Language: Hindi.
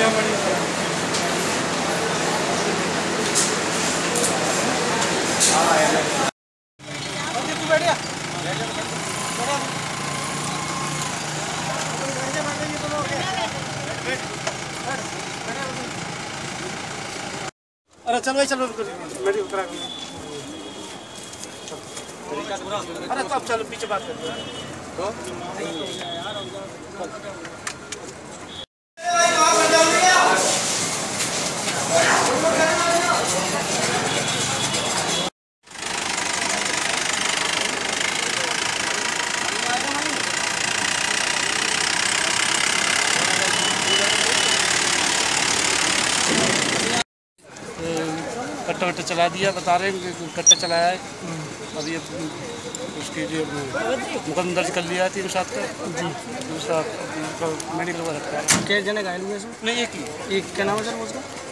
अरे चल भाई चलो मेरी उतरा अरे तो अब चलो पीछे बात करते हैं कट्टा वट्टा चला दिया, बता रहे हैं कट्टा चलाया है। अभी उसके लिए मुकदमा दर्ज कर लिया है 307 का जी। दूसरा मेडिकल में रखा है। कितने जने घायल हुए सर? नहीं, एक ही। एक क्या नाम है सर उसका?